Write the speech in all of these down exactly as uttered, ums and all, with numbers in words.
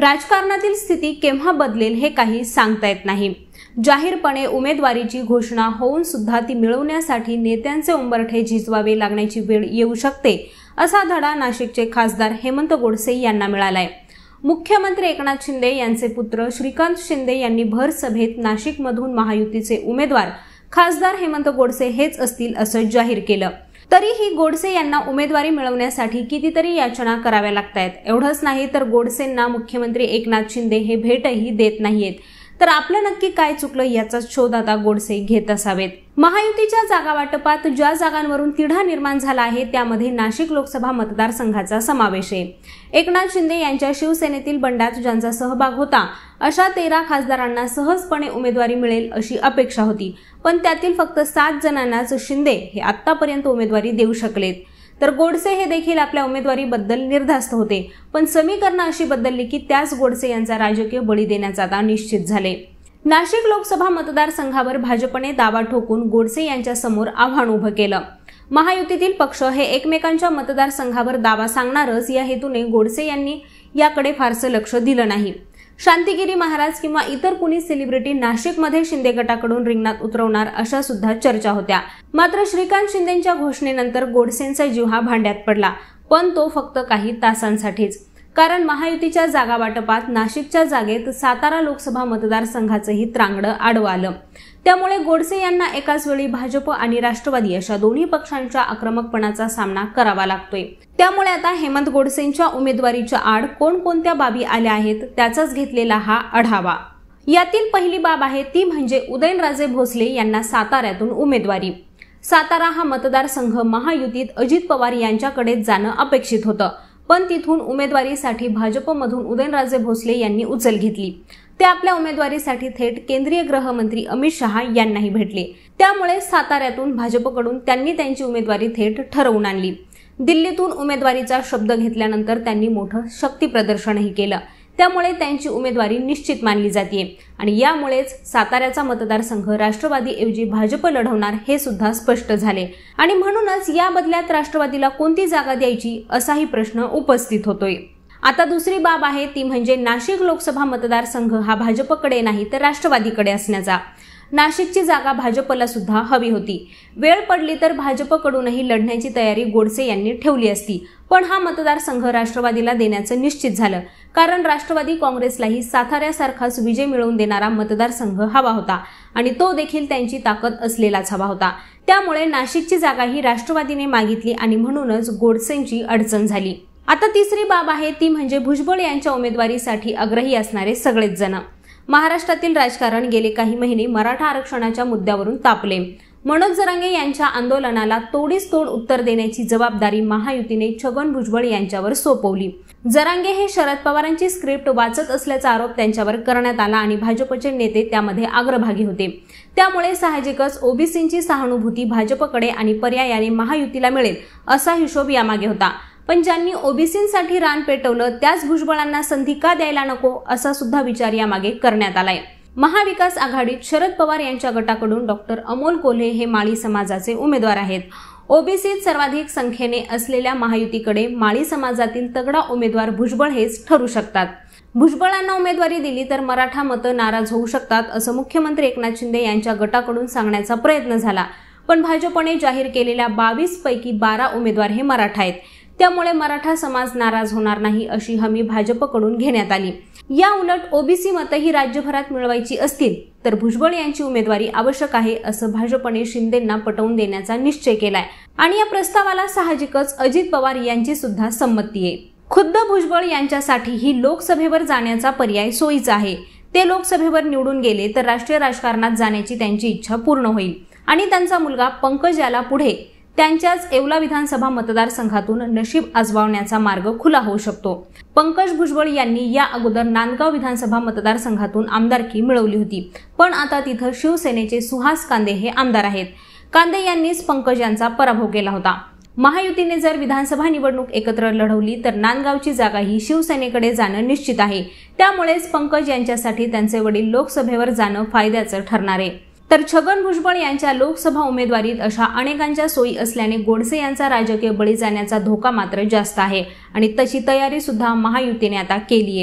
राजकारणातील स्थिती केव्हा बदलेल हे काही सांगता येत नाही। जाहीरपणे उमेदवारीची घोषणा होऊन सुद्धा ती मिळवण्यासाठी नेत्यांचे उंबरठे झिजवावे लागण्याची वेळ येऊ शकते, असा धडा नाशिकचे खासदार हेमंत गोडसे यांना मिळालाय। मुख्यमंत्री एकनाथ शिंदे यांचे पुत्र श्रीकांत शिंदे यांनी भर सभेत नाशिकमधून महायुतीचे उमेदवार खासदार हेमंत गोडसे हेच असतील असं जाहीर केलं। तरीही गोडसे यांना उमेदवारी मिळवण्यासाठी कितीतरी याचना कराव्या लागतायत। एवढंच नाही तर गोडसेंना मुख्यमंत्री एकनाथ शिंदे हे भेटही देत नाहीयेत। तर आपलं नक्की काय चुकलं याचा शोध आता गोडसे घेत असावेत। महायुतीच्या जागा वाटपात ज्या जागांवरून तिढा निर्माण झाला आहे त्यामध्ये नाशिक लोकसभा मतदारसंघाचा समावेश आहे। एकनाथ शिंदे यांच्या शिवसेनेतील बंडात ज्यांचा सहभाग होता अशा तेरा खासदारांना सहजपणे उमेदवारी मिळेल अशी अपेक्षा होती, पण त्यातील फक्त सात जणांनाच शिंदे हे आतापर्यंत उमेदवारी देऊ शकलेत। तर गोडसे हे देखील आपल्या उमेदवारीबद्दल निर्धास्त होते, पण समीकरणं अशी बदलली की त्याच गोडसे यांचा राजकीय बळी देण्याचा आता निश्चित झाले। नाशिक लोकसभा मतदारसंघावर भाजपने दावा ठोकून गोडसे यांच्या समोर आव्हान उभं केलं। महायुतीतील पक्ष हे एकमेकांच्या मतदारसंघावर दावा सांगणारच या हेतूने गोडसे यांनी याकडे फारसं लक्ष दिलं नाही। शांतिगिरी महाराज किंवा इतर कुणी सेलिब्रिटी नाशिकमध्ये शिंदे गटाकडून रिंगणात उतरवणार अशा सुद्धा चर्चा होत्या। मात्र श्रीकांत शिंदेंच्या घोषणेनंतर गोडसेंचा जीव हा भांड्यात पडला, पण तो फक्त काही तासांसाठीच। कारण महायुतीच्या जागा वाटपात नाशिकच्या जागेत सातारा लोकसभा मतदारसंघाचंही त्रांगडं आडवं आलं। त्यामुळे गोडसे यांना एकाच वेळी भाजप आणि राष्ट्रवादी अशा दोन्ही पक्षांच्या आक्रमकपणाचा सामना करावा लागतोय। त्यामुळे आता हेमंत गोडसेंच्या उमेदवारीच्या आड कोणकोणत्या बाबी आल्या आहेत त्याचाच घेतलेला हा आढावा। यातील पहिली बाब आहे ती म्हणजे उदयनराजे भोसले यांना साताऱ्यातून उमेदवारी। सातारा हा मतदारसंघ महायुतीत अजित पवार यांच्याकडे जाणं अपेक्षित होतं, पण तिथून उमेदवारीसाठी भाजपमधून उदयनराजे भोसले यांनी उचल घेतली। ते आपल्या उमेदवारीसाठी थेट केंद्रीय गृहमंत्री अमित शहा यांनाही भेटले। त्यामुळे साताऱ्यातून भाजपकडून त्यांनी त्यांची उमेदवारी थेट ठरवून आणली। दिल्लीतून उमेदवारीचा शब्द घेतल्यानंतर त्यांनी मोठं शक्ती प्रदर्शनही केलं। त्यामुळे त्यांची उमेदवारी निश्चित मानली जाते आणि यामुळेच साताऱ्याचा मतदारसंघ राष्ट्रवादीऐवजी भाजप लढवणार हे सुद्धा स्पष्ट झाले आणि म्हणूनच या बदल्यात राष्ट्रवादीला कोणती जागा द्यायची असाही प्रश्न उपस्थित होतोय। आता दुसरी बाब आहे ती म्हणजे नाशिक लोकसभा मतदारसंघ हा भाजपकडे नाही तर राष्ट्रवादीकडे असण्याचा। नाशिकची जागा भाजपला सुद्धा हवी होती। वेळ पडली तर भाजपकडूनही लढण्याची तयारी गोडसे यांनी ठेवली असती, पण हा मतदारसंघ राष्ट्रवादीला देण्याचं निश्चित झालं, कारण राष्ट्रवादी काँग्रेसलाही साताऱ्यासारखाच विजय मिळवून देणारा मतदारसंघ हवा होता आणि तो देखील त्यांची ताकद असलेलाच हवा होता। त्यामुळे नाशिकची जागा ही राष्ट्रवादीने मागितली आणि म्हणूनच गोडसेंची अडचण झाली। आता तिसरी बाब आहे ती म्हणजे भुजबळ यांच्या उमेदवारीसाठी आग्रही असणारे सगळेच जण। महाराष्ट्रातील राजकारण गेले काही महिने मराठा आरक्षणाच्या मुद्द्यावरून तापले। मनोज जरांगे यांच्या आंदोलनाला तोडीस तोड उत्तर देण्याची जबाबदारी महायुतीने छगन भुजबळ यांच्यावर सोपवली। जरांगे हे शरद पवारांची स्क्रिप्ट वाचत असल्याचा आरोप त्यांच्यावर करण्यात आला आणि भाजपचे नेते त्यामध्ये अग्रभागी होते। त्यामुळे साहजिकच ओबीसींची सहानुभूती भाजपकडे आणि पर्यायाने महायुतीला मिळेल असा हिशोब यामागे होता। पण ज्यांनी ओबीसींसाठी रान पेटवलं त्याच भुजबळांना संधी का द्यायला नको असा सुद्धा विचार यामागे करण्यात आलाय। महाविकास आघाडीत शरद पवार यांच्या गटाकडून डॉक्टर अमोल कोल्हे हे माळी समाजाचे उमेदवार आहेत। ओबीसीत सर्वाधिक संख्येने असलेल्या महायुतीकडे माळी समाजातील तगडा उमेदवार भुजबळ हेच ठरू शकतात। भुजबळांना उमेदवारी दिली तर मराठा मतं नाराज होऊ शकतात असं मुख्यमंत्री एकनाथ शिंदे यांच्या गटाकडून सांगण्याचा प्रयत्न झाला, पण भाजपने जाहीर केलेल्या बावीस पैकी बारा उमेदवार हे मराठा आहेत। त्यामुळे मराठा समाज नाराज होणार नाही अशी हमी भाजपकडून घेण्यात आली। या उलट ओबीसी मतं ही राज्यभरात मिळवायची असतील तर भुजबळ यांची उमेदवारी आवश्यक आहे असं भाजपने शिंदेंना पटवून देण्याचा निश्चय केलाय आणि या प्रस्तावाला साहजिकच अजित पवार यांची सुद्धा संमती आहे। खुद्द भुजबळ यांच्यासाठीही लोकसभेवर जाण्याचा पर्याय सोयीचा आहे। ते लोकसभेवर निवडून गेले तर राष्ट्रीय राजकारणात जाण्याची त्यांची इच्छा पूर्ण होईल आणि त्यांचा मुलगा पंकज याला पुढे त्यांच्याच येवला विधानसभा मतदारसंघातून नशीब आजमावण्याचा मार्ग खुला होऊ शकतो। पंकज भुजबळ यांनी या अगोदर नांदगाव विधानसभा मतदारसंघातून आमदारकी मिळवली होती, पण आता तिथं शिवसेनेचे सुहास कांदे हे आमदार आहेत। कांदे यांनीच पंकज यांचा पराभव केला होता। महायुतीने जर विधानसभा निवडणूक एकत्र लढवली तर नांदगावची जागा ही शिवसेनेकडे जाणं निश्चित आहे। त्यामुळेच पंकज यांच्यासाठी त्यांचे वडील लोकसभेवर जाणं फायद्याचं ठरणार आहे। तर छगन भुजबळ यांच्या लोकसभा उमेदवारीत अशा अनेकांच्या सोयी असल्याने गोडसे यांचा राजकीय बळी जाण्याचा धोका मात्र जास्त आहे आणि तशी तयारी सुद्धा महायुतीने आता केली आहे।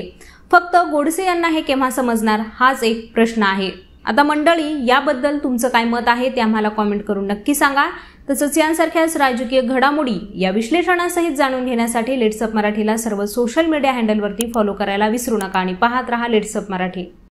फक्त गोडसे यांना हे केव्हा समजणार, हाच एक प्रश्न आहे। आता मंडळी, याबद्दल तुमचं काय मत आहे ते आम्हाला कॉमेंट करून नक्की सांगा। तसंच यांसारख्याच राजकीय घडामोडी या विश्लेषणासहित जाणून घेण्यासाठी लेट्स अप मराठीला सर्व सोशल मीडिया हँडलवरती फॉलो करायला विसरू नका आणि पाहत रहा लेट्स अप मराठी।